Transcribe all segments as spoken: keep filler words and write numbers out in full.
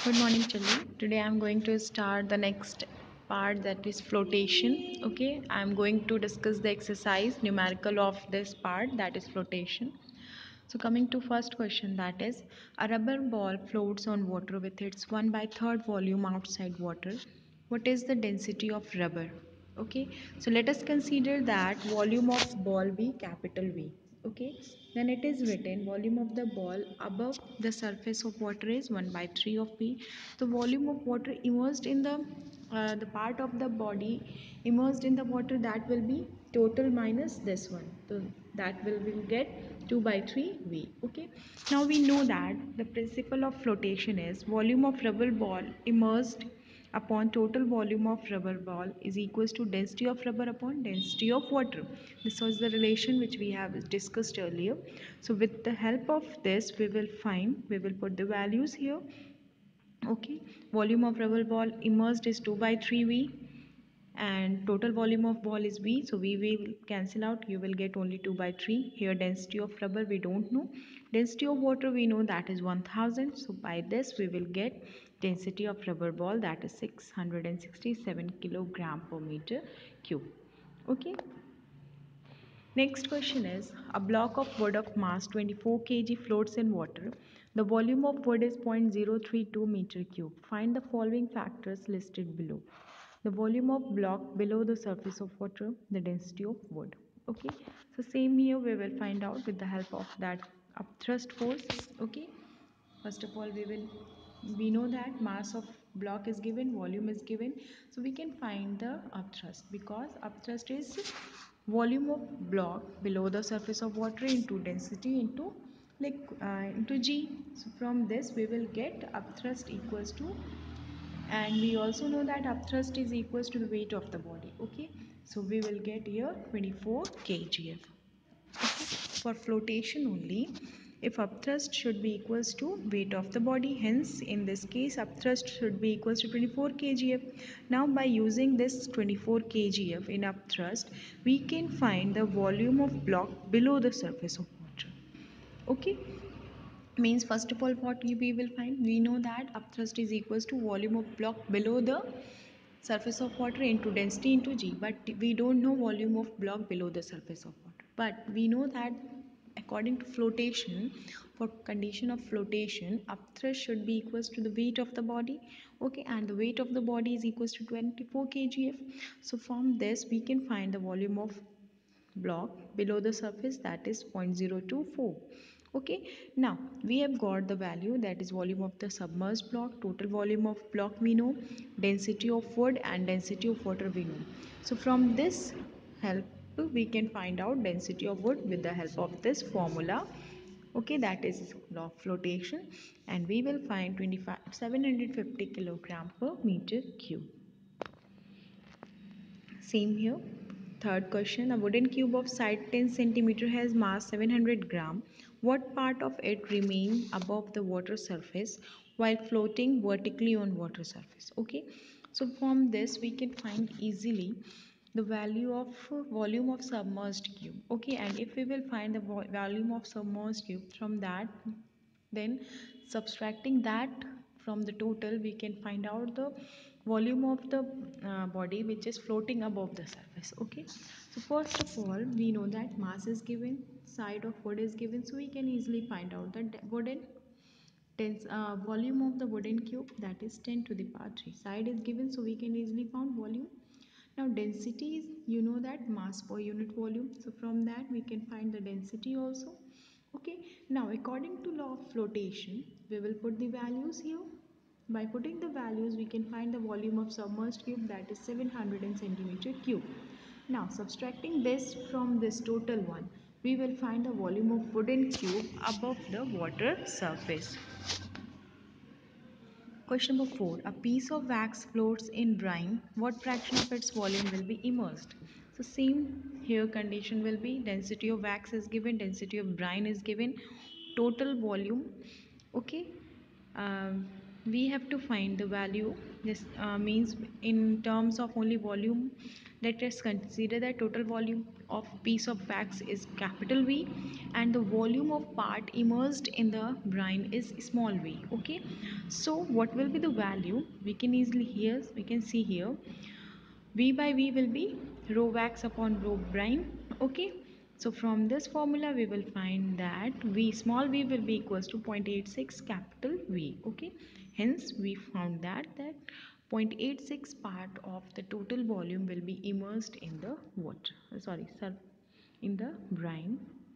Good morning, children. Today I'm going to start the next part, that is flotation. Okay, I'm going to discuss the exercise numerical of this part, that is flotation. So coming to first question, that is a rubber ball floats on water with its one by third volume outside water. What is the density of rubber? Okay, so let us consider that volume of ball be capital V. Okay, then it is written volume of the ball above the surface of water is one by three of V. The volume of water immersed in the uh, the part of the body immersed in the water, that will be total minus this one, so that will will get two by three V. Okay, now we know that the principle of flotation is volume of rubber ball immersed upon total volume of rubber ball is equals to density of rubber upon density of water. This was the relation which we have discussed earlier. So with the help of this, we will find, we will put the values here. Okay, volume of rubber ball immersed is two by three V, and total volume of ball is V, so V will cancel out, you will get only two by three. Here density of rubber we don't know, density of water we know, that is one thousand. So by this we will get density of rubber ball, that is six hundred sixty-seven kilogram per meter cube. Okay, next question is a block of wood of mass twenty-four kilograms floats in water. The volume of wood is zero point zero three two meter cube. Find the following factors listed below. The volume of block below the surface of water, the density of wood. Okay, so same here we will find out with the help of that upthrust force. Okay, first of all we will we know that mass of block is given, volume is given, so we can find the upthrust, because upthrust is volume of block below the surface of water into density into like uh, into G. So from this we will get upthrust equals to, and we also know that upthrust is equals to the weight of the body. Okay, so we will get here twenty-four kilograms. Okay, for flotation only, if upthrust should be equals to weight of the body, hence in this case upthrust should be equals to twenty-four kilograms. Now by using this twenty-four kilograms in upthrust, we can find the volume of block below the surface of water. Okay, means first of all what we will find, we know that upthrust is equals to volume of block below the surface of water into density into G, but we don't know volume of block below the surface of water. But we know that according to flotation, for condition of flotation, upthrust should be equals to the weight of the body. Okay, and the weight of the body is equals to twenty-four kilograms. So from this we can find the volume of block below the surface, that is zero point zero two four. Okay, now we have got the value, that is volume of the submerged block, total volume of block we know, density of wood and density of water we know. So from this help we can find out density of wood with the help of this formula. Okay, that is law of flotation, and we will find twenty-five seven hundred fifty kilogram per meter cube. Same here. Third question, a wooden cube of side ten centimeter has mass seven hundred gram. What part of it remain above the water surface while floating vertically on water surface? Okay, so from this we can find easily the value of uh, volume of submerged cube. Okay, and if we will find the vo volume of submerged cube, from that, then subtracting that from the total, we can find out the volume of the uh, body which is floating above the surface. Okay, so first of all we know that mass is given, side of wood is given, so we can easily find out the wooden tens, uh, volume of the wooden cube, that is ten to the power three. Side is given, so we can easily find volume. Now density is, you know that mass per unit volume, so from that we can find the density also. Okay, now according to law of flotation, we will put the values here. By putting the values, we can find the volume of submerged cube, that is seven hundred centimeter cube. Now subtracting this from this total one, we will find the volume of wooden cube above the water surface. Question number four. A piece of wax floats in brine. What fraction of its volume will be immersed? So same here condition will be, density of wax is given, density of brine is given, total volume. Okay. Um, we have to find the value. This uh, means in terms of only volume, let us consider that total volume of piece of wax is capital V and the volume of part immersed in the brine is small v. Okay, so what will be the value? We can easily here we can see here V by V will be rho wax upon rho brine. Okay, so from this formula we will find that V small v will be equals to zero point eight six capital V. Okay, hence we found that that zero point eight six part of the total volume will be immersed in the water. Uh, sorry, sir, in the brine.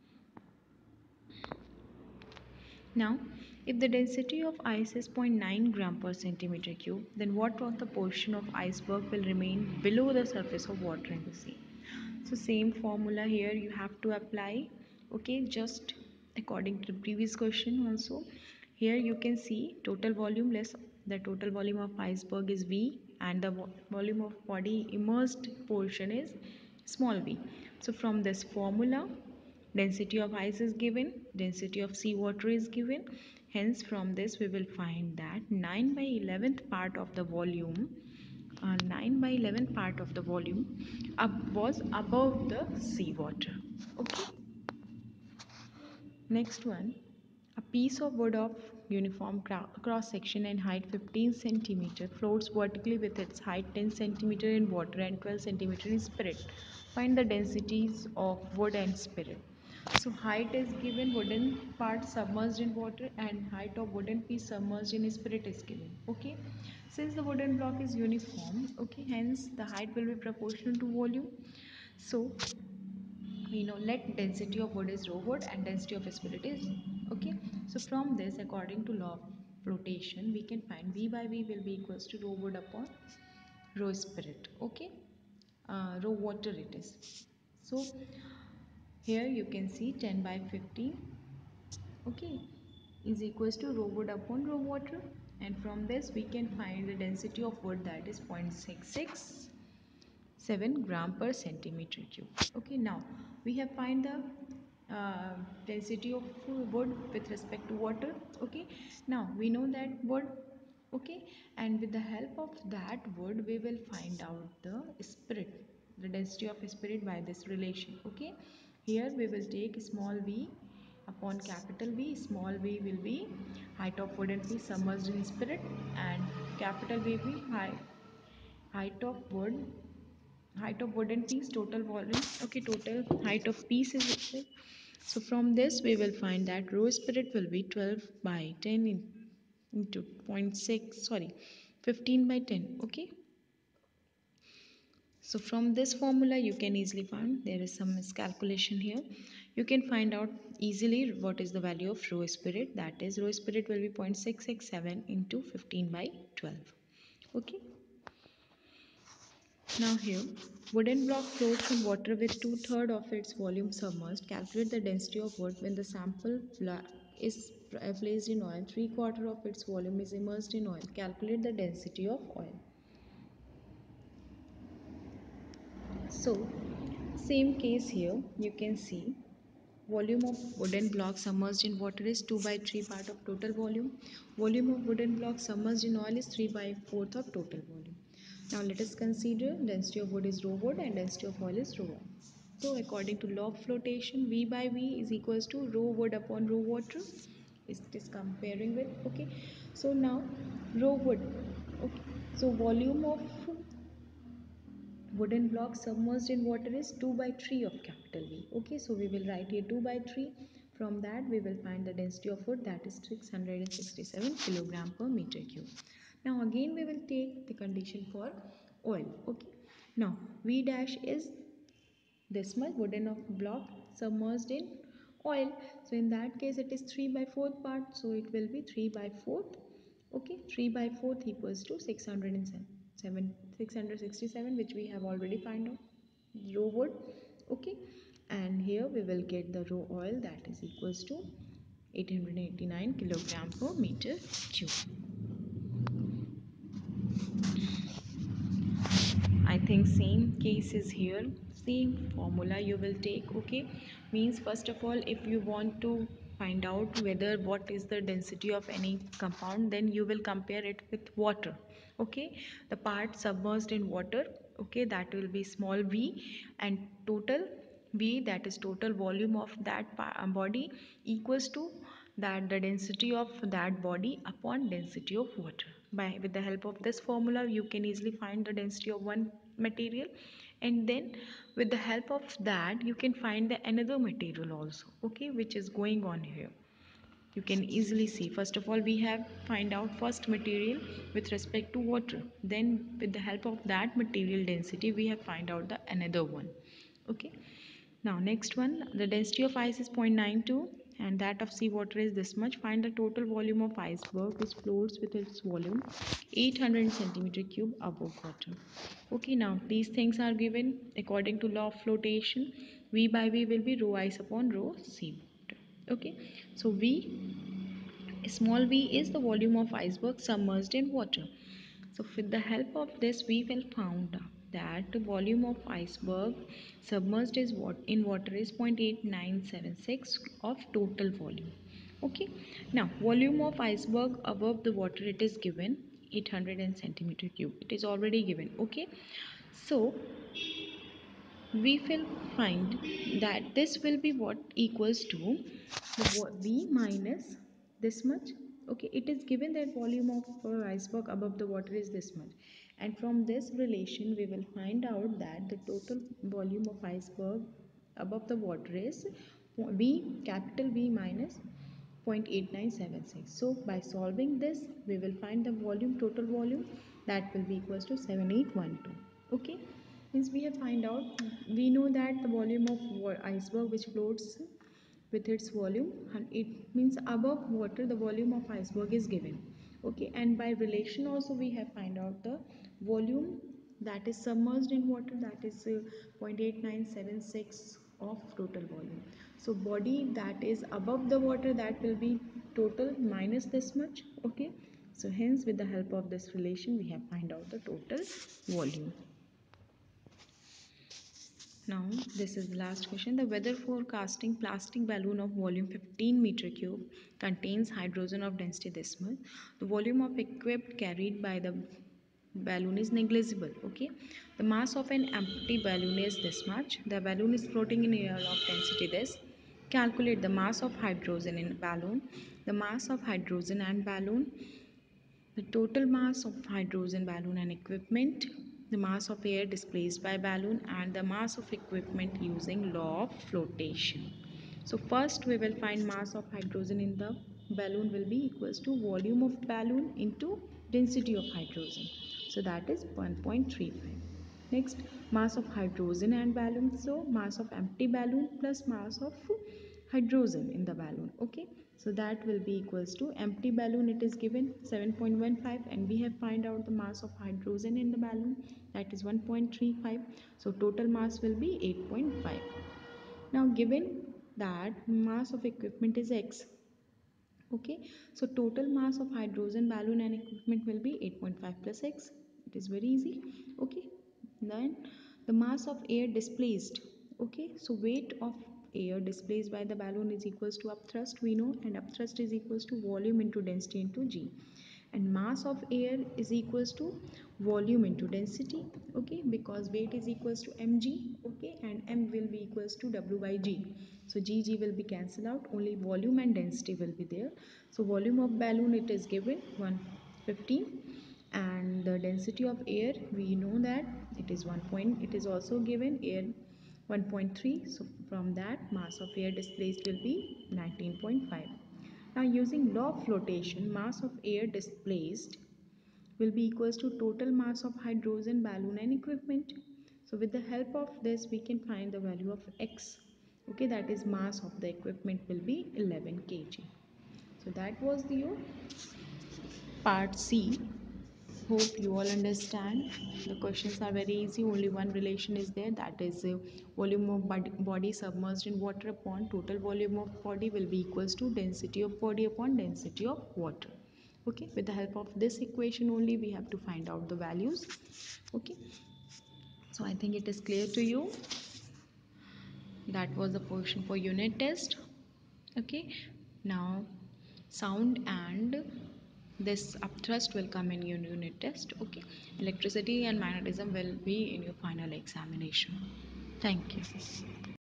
Now, if the density of ice is zero point nine gram per centimeter cube, then what of the portion of iceberg will remain below the surface of water in the sea? So same formula here you have to apply. Okay, just according to the previous question also. Here you can see total volume less the total volume of iceberg is V and the vo volume of body immersed portion is small v. So from this formula, density of ice is given, density of seawater is given. Hence from this we will find that nine by eleventh part of the volume uh, nine by eleventh part of the volume up was above the seawater. Okay, next one, a piece of wood of uniform cross section and height fifteen centimeter floats vertically with its height ten centimeter in water and twelve centimeter in spirit. Find the densities of wood and spirit. So height is given, wooden part submerged in water, and height of wooden piece submerged in spirit is given. Okay, since the wooden block is uniform, okay, hence the height will be proportional to volume. So we know let density of wood is rho wood and density of spirit is, okay. So from this, according to law of flotation, we can find V by V will be equals to rho wood upon rho spirit. Okay, uh, rho water it is. So here you can see ten by fifteen, okay, is equals to rho wood upon rho water, and from this we can find the density of wood, that is zero point six six seven gram per centimeter cube. Okay, now we have find the uh, density of wood with respect to water. Okay, now we know that wood. Okay, and with the help of that wood we will find out the spirit, the density of spirit by this relation. Okay, here we will take small v upon capital V. Small v will be height of wood and piece submerged in spirit, and capital V will be height height of wood height of wooden piece total volume. Okay, total height of piece is itself. So from this we will find that rho spirit will be twelve by ten in, into zero point six, sorry, fifteen by ten. Okay, so from this formula you can easily find, there is some miscalculation here, you can find out easily what is the value of rho spirit, that is rho spirit will be zero point six six seven into fifteen by twelve. Okay, now here, wooden block floats in water with two-thirds of its volume submerged. Calculate the density of wood when the sample is uh, placed in oil. Three-quarters of its volume is immersed in oil. Calculate the density of oil. So, same case here, you can see volume of wooden block submerged in water is two by three part of total volume. Volume of wooden block submerged in oil is three by fourth of total volume. Now let us consider density of wood is rho wood and density of oil is rho oil. So according to law of flotation, V by V is equals to rho wood upon rho water. It is comparing with, okay. So now rho wood, okay. So volume of wooden block submerged in water is two by three of capital V. Okay, so we will write here two by three. From that we will find the density of wood, that is six hundred sixty-seven kilogram per meter cube. Now again we will take the condition for oil. Okay, now V dash is this much wooden of block submerged in oil. So in that case it is three by fourth part, so it will be three by fourth. Okay, three by fourth equals to six hundred seven six hundred sixty-seven, which we have already found out, rho wood. Okay, and here we will get the rho oil, that is equals to eight hundred eighty-nine kilogram per meter cube. I think same case is here, same formula you will take. Okay, means first of all, if you want to find out whether what is the density of any compound, then you will compare it with water. Okay, the part submerged in water, okay, that will be small v, and total v, that is total volume of that body, equals to that the density of that body upon density of water. By with the help of this formula you can easily find the density of one material, and then with the help of that you can find the another material also, okay, which is going on here. You can easily see, first of all we have find out first material with respect to water, then with the help of that material density we have find out the another one. Okay, now next one, the density of ice is zero point nine two and that of seawater is this much. Find the total volume of iceberg which floats with its volume eight hundred centimeter cube above water. Okay, now these things are given according to law of flotation. V by V will be rho ice upon rho seawater. Okay, so V, small v, is the volume of iceberg submerged in water. So with the help of this we will found that the volume of iceberg submerged is what in water is zero point eight nine seven six of total volume. Okay, now volume of iceberg above the water, it is given eight hundred centimeter cube, it is already given. Okay, so we will find that this will be what equals to the v minus this much. Okay, it is given that volume of uh, iceberg above the water is this much, and from this relation we will find out that the total volume of iceberg above the water is v, capital V, minus zero point eight nine seven six. So by solving this we will find the volume, total volume, that will be equals to seven eight one two. Okay, means we have find out, we know that the volume of iceberg which floats with its volume, and it means above water the volume of iceberg is given. Okay, and by relation also we have find out the volume that is submerged in water, that is uh, zero point eight nine seven six of total volume. So body that is above the water, that will be total minus this much. Okay, so hence with the help of this relation we have find out the total volume. Now this is the last question. The weather forecasting plastic balloon of volume fifteen meter cube contains hydrogen of density this much. The volume of equipped carried by the balloon is negligible. Okay, the mass of an empty balloon is this much. The balloon is floating in air of density this. Calculate the mass of hydrogen in balloon. The mass of hydrogen and balloon, the total mass of hydrogen balloon and equipment, the mass of air displaced by balloon, and the mass of equipment using law of flotation. So first we will find mass of hydrogen in the balloon will be equals to volume of balloon into density of hydrogen. So that is one point three five. Next, mass of hydrogen and balloon. So mass of empty balloon plus mass of hydrogen in the balloon. Okay, so that will be equals to empty balloon, it is given seven point one five, and we have find out the mass of hydrogen in the balloon, that is one point three five. So total mass will be eight point five. Now given that mass of equipment is x. Okay, so total mass of hydrogen balloon and equipment will be eight point five plus x. It is very easy. Okay, then the mass of air displaced. Okay, so weight of air displaced by the balloon is equals to upthrust, we know, and upthrust is equals to volume into density into g, and mass of air is equals to volume into density. Okay, because weight is equals to mg. Okay, and m will be equals to w by g, so gg will be cancelled out, only volume and density will be there. So volume of balloon, it is given one hundred fifteen, and the density of air we know that it is one point, it is also given air one point three. So from that mass of air displaced will be nineteen point five. Now using law of flotation, mass of air displaced will be equals to total mass of hydrogen balloon and equipment. So with the help of this we can find the value of x. Okay, that is mass of the equipment will be eleven kilograms. So that was the your part C. Hope you all understand. The questions are very easy, only one relation is there, that is uh, volume of body, body submerged in water upon total volume of body will be equals to density of body upon density of water. Okay, with the help of this equation only we have to find out the values. Okay, so I think it is clear to you. That was the portion for unit test. Okay, Now sound and this upthrust will come in your unit test. Okay, electricity and magnetism will be in your final examination. Thank you.